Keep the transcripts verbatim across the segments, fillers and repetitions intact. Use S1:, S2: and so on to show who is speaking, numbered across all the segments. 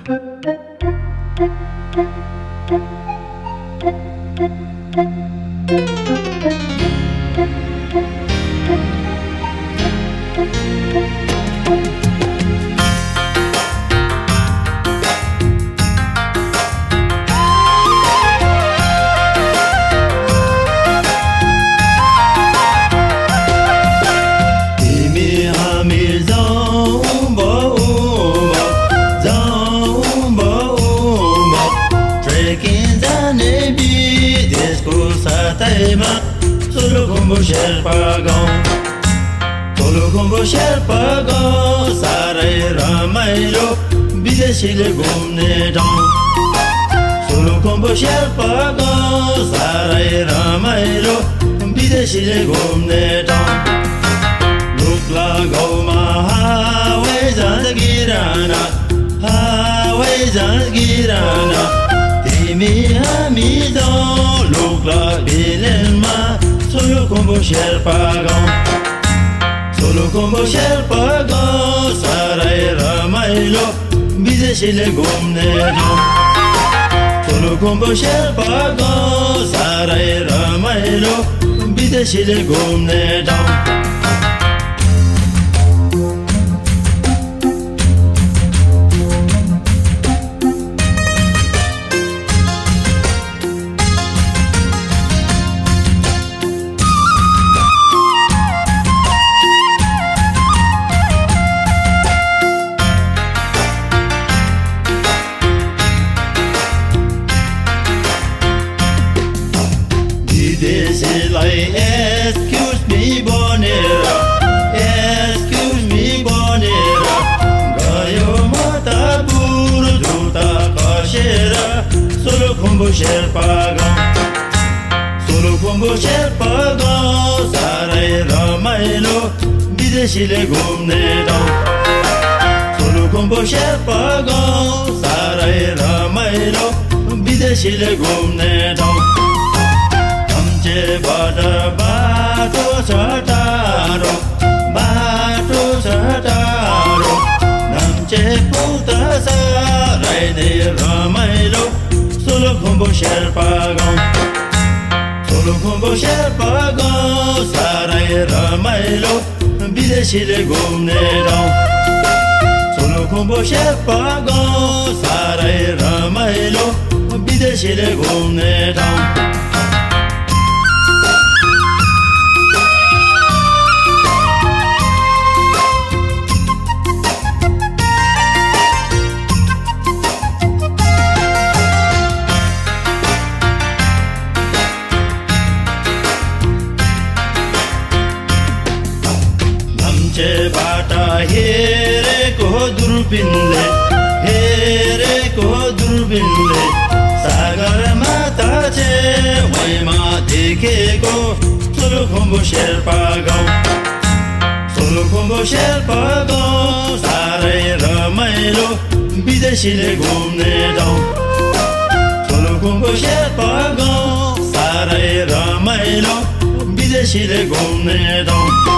S1: Kami Sherpa gaउँ Kami Sherpa gaउँ सारै रमाइलो विदेशीले घुम्ने ठाउँ Kami Sherpa गाउँ सारै रमाइलो विदेशीले घुम्ने ठाउँ लुक्ला गाउँमा हावाई जहाज गिराना हावाई जहाज गिराना तिमी हामी जाउँ Lukla भिलेनमा Kami Sherpa gaउँ Kami Sherpa gaउँ सारै रमाइलो विदेशीले घुम्ने ठाउँ Kami Sherpa gaउँ सारै रमाइलो विदेशीले घुम्ने ठाउँ विदेशीलाई excuse me भनेर excuse me भनेर गयो म त बुढो जुत्ता कसेर Kami Sherpa गाउँ Kami Sherpa गाउँ सारै रमाइलो विदेशीले घुम्ने ठाउँ Kami Sherpa गाउँ सारै रमाइलो विदेशीले घुम्ने ठाउँ बाटो बाटो छ टाढो बाटो छ टाढो नाम्चे पुग्दा सारै नै रमाइलो Kami Sherpa गाउँ Kami Sherpa गाउँ सारै रमाइलो विदेशीले घुम्ने ठाउँ Kami Sherpa गाउँ सारै रमाइलो विदेशीले घुम्ने ठाउँ बाटा हेरेको दूरबीनले हेरेको दूरबीनले सागरमा ताछे वैमा देखेको Kami Sherpa गाउँ Kami Sherpa गाउँ सारै रमाइलो विदेशीले घुम्ने ठाउँ Kami Sherpa गाउँ सारै रमाइलो विदेशीले घुम्ने ठाउँ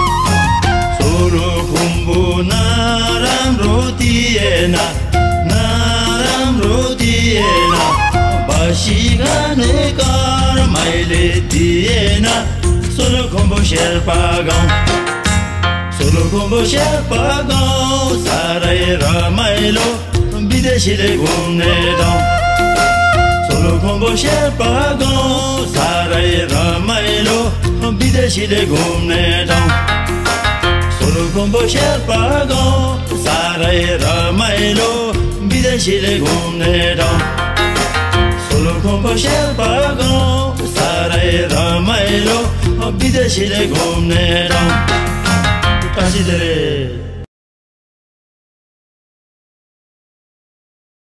S1: Khumbu नराम्रो दिएन नराम्रो दिएन बसी खाने कर मैले दिएन Kami Sherpa गाउँ Kami Sherpa गाउँ सारै रमाइलो विदेशीले घुम्ने ठाउँ Kami Sherpa गाउँ सारै रमाइलो विदेशीले घुम्ने ठाउँ Kami Sherpa गाउँ सारै रमाइलो विदेशीले घुम्ने ठाउँ Kami Sherpa गाउँ सारै रमाइलो विदेशीले घुम्ने ठाउँ